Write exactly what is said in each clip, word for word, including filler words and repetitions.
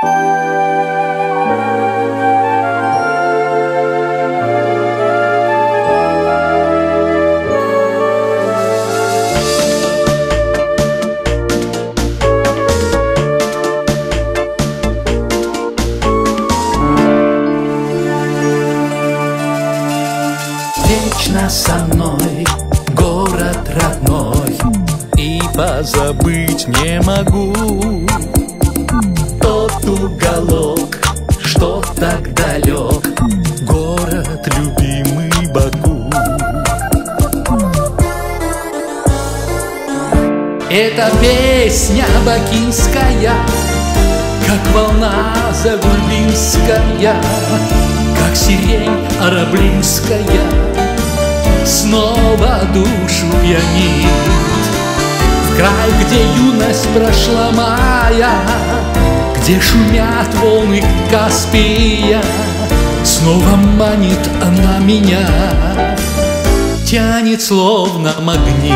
Вечно со мной город родной, и позабыть не могу тот уголок, что так далек, город любимый Баку. Эта песня бакинская, как волна загульбинская, как сирень араблинская, снова душу пьянит. В край, где юность прошла моя, где шумят волны Каспия, снова манит она меня, тянет словно магнит.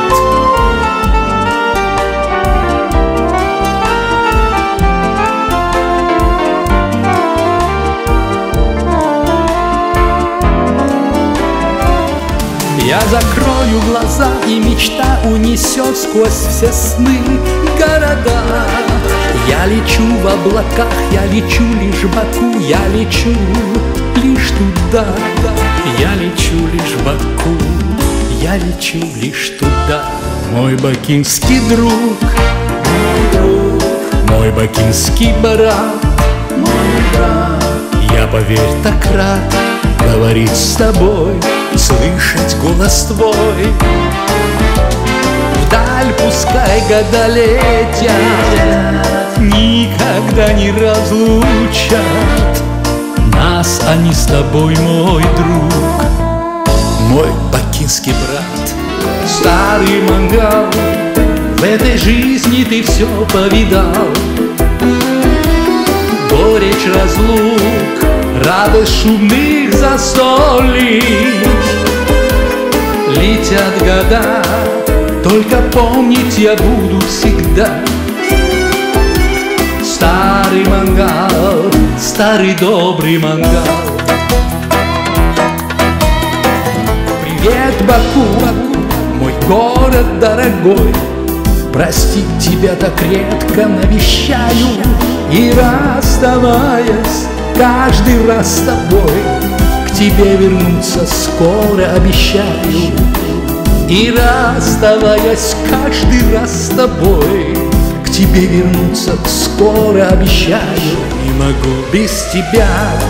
Я закрою глаза, и мечта унесет сквозь все сны города. Я лечу в облаках, я лечу лишь в Баку, я лечу лишь туда. Я лечу лишь в Баку, я лечу лишь туда. Мой бакинский друг, мой друг, мой бакинский брат, мой брат. Я, поверь, так рад говорить с тобой, слышать голос твой. Вдаль пускай года летят, никогда не разлучат нас они с тобой, мой друг, мой бакинский брат. Старый мангал, в этой жизни ты все повидал. Горечь разлук, радость шумных застолий. Летят года, только помнить я буду всегда. Старый мангал, старый добрый мангал. Привет, Баку, мой город дорогой. Простить тебя так редко навещаю, и расставаясь каждый раз с тобой, к тебе вернуться скоро обещаю. И расставаясь каждый раз с тобой, к тебе вернуться скоро обещаю. Не могу без тебя,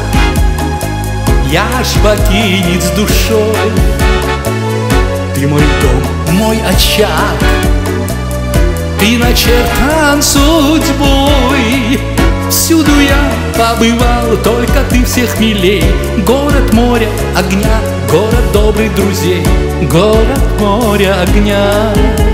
я ж бакинец душой. Ты мой дом, мой очаг, ты начертан судьбой. Всюду я побывал, только ты всех милей. Город моря, огня, город добрых друзей. Город моря, огня,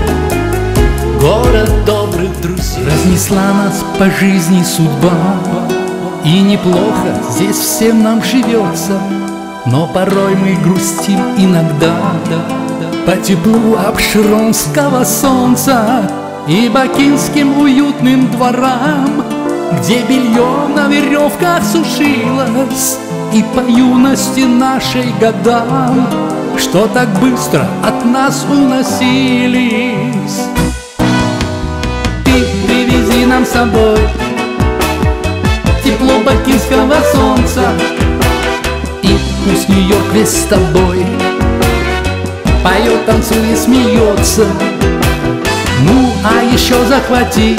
город добрых друзей. Разнесла нас по жизни судьба, и неплохо здесь всем нам живется. Но порой мы грустим иногда по теплу обширонского солнца и бакинским уютным дворам, где белье на веревках сушилось, и по юности нашей годам, что так быстро от нас уносились. Ты привези нам с собой тепло бакинского солнца, и пусть Нью-Йорк весь с тобой поет, танцует и смеется. Ну, а еще захвати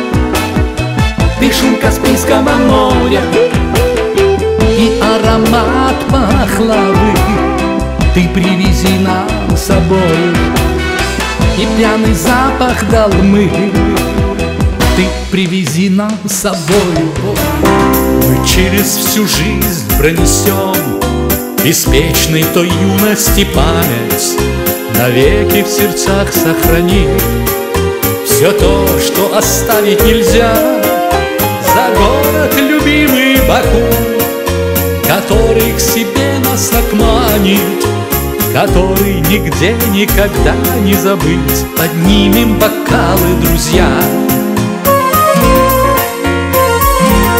ты шум Каспийского моря и аромат пахлавы. Ты привези нам с собой и пьяный запах долмы. Ты привези нам с собой. Мы через всю жизнь пронесем беспечной той юности память, навеки в сердцах сохраним все то, что оставить нельзя. За город любимый Баку, который к себе нас так манит, который нигде никогда не забыть. Поднимем бокалы, друзья.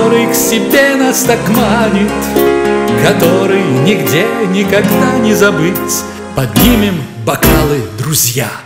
который к себе нас так манит, который нигде никогда не забыть. Поднимем бокалы, друзья!